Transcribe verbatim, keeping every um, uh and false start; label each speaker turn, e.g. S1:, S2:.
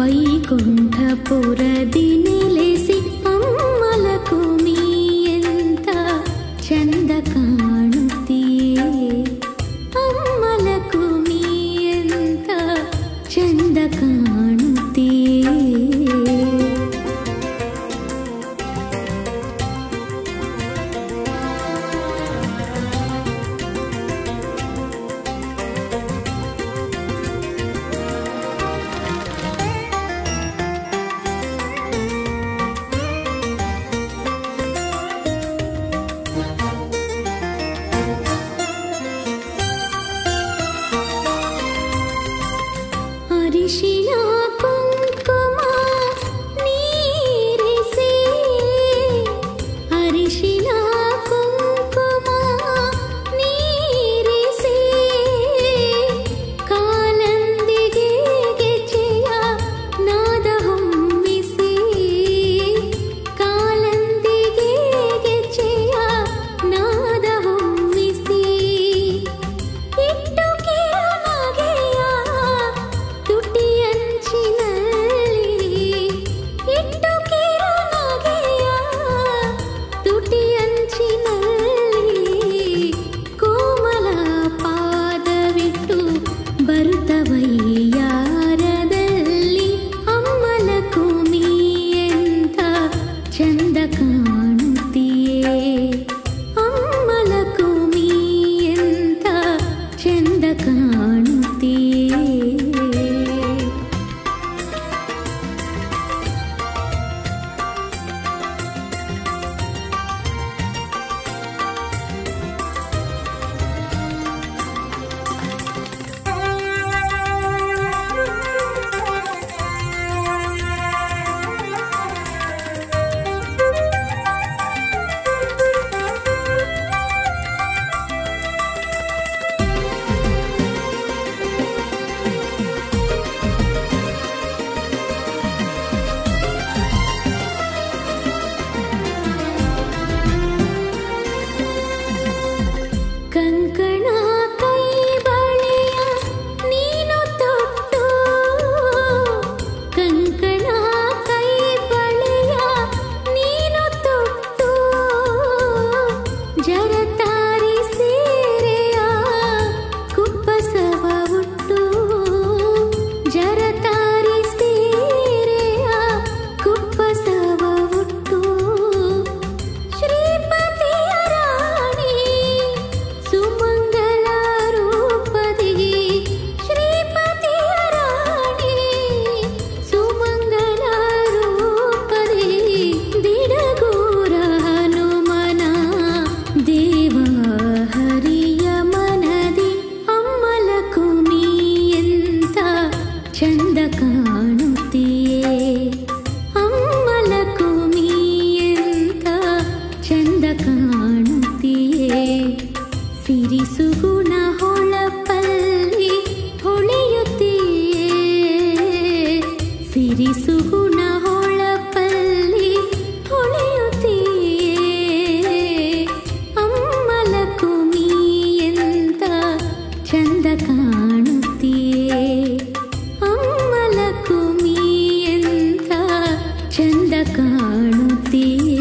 S1: ವೈಕುಂಠಪುರದಿ ನೆಲೆಸಿ ಅಮ್ಮಲಕುಮಿ ಎಂತ ಚಂದ ಕಾಣುತ್ತೀಯೇ, ಅಮ್ಮಲಕುಮಿ ಎಂತ ಚಂದ ಕಾಣುತ್ತೀಯೇ. ಅರಿಶಿನ ಕುಂಕುಮ ನೀರಿಸಿ, ಅರಿಶಿನ ಕುಂಕುಮ ನೀರಿಸಿ, ಕಾಲಂದಿಗೆ ಗೆಜ್ಜೆಯ ನಾದ ಹೊಮ್ಮಿಸಿ, ಕಾಲಂದಿಗೆ ಗೆಜ್ಜೆಯ ನಾದ ಹೊಮ್ಮಿಸಿ, ಇಟ್ಟು ಕಿರುನಗೆಯ ತುಟಿಯಂಚಿನಲ್ಲಿ, ಇಟ್ಟು ಕಿರುನಗೆಯ ತುಟಿಯಂಚಿನಲ್ಲಿ, ಕೋಮಲ ಪಾದವಿಟ್ಟು ಬರುತ್ತವಯ್ಯಾರದಲ್ಲಿ ಅಮ್ಮಲಕುಮಿ ಎಂತ ಚಂದ ಕಾಣುತ್ತೀಯೇ, ಅಮ್ಮಲಕುಮಿ ಎಂತ ಚಂದ ಕಾಣುತ್ತೀಯೇ. ಕಂಕಣ ಕೈ ಬಳೆಯ ನೀನು ತೊಟ್ಟು, ಕಂಕಣ ಕೈ ಬಳೆಯ ನೀನು ತೊಟ್ಟು, ಜರತಾರಿ ಸೀರೆಯ ಕುಪ್ಪಸವ ಉಟ್ಟು, ಜರತಾರಿ ಸೀರೆಯ ಕುಪ್ಪಸವ ಉಟ್ಟು, ಶ್ರೀಪತಿಯ ರಾಣಿ ಸುಮಂಗಲ ರೂಪದಿ, ಶ್ರೀಪತಿಯ ರಾಣಿ ಸುಮಂಗಲ ರೂಪದಿ, ದಿಡಗೂರ ಹನುಮನ ದೇವ ಹರಿಯ ಮನದಿ ಅಮ್ಮಲಕುಮಿ ಎಂತ ಚಂದ ಕಾಣುತ್ತೀಯೇ, ಅಮ್ಮಲಕುಮಿ ಎಂತ ಚಂದ ಕಾಣುತ್ತೀಯೇ. ಸಿರಿಸುಗುಣ ಹೊಳಪಲ್ಲಿ ಹೊಳೆಯುತ್ತೀಯೇ, ಸಿರಿಸುಗುಣ ಹೊಳಪಲ್ಲಿ ಹೊಳೆಯುತ್ತೀಯೇ, ಅಮ್ಮಲಕುಮಿ ಎಂತ ಚಂದ ಕಾಣುತ್ತೀಯೇ, ಅಮ್ಮಲಕುಮಿ ಎಂತ ಚಂದ ಕಾಣುತ್ತೀಯೇ.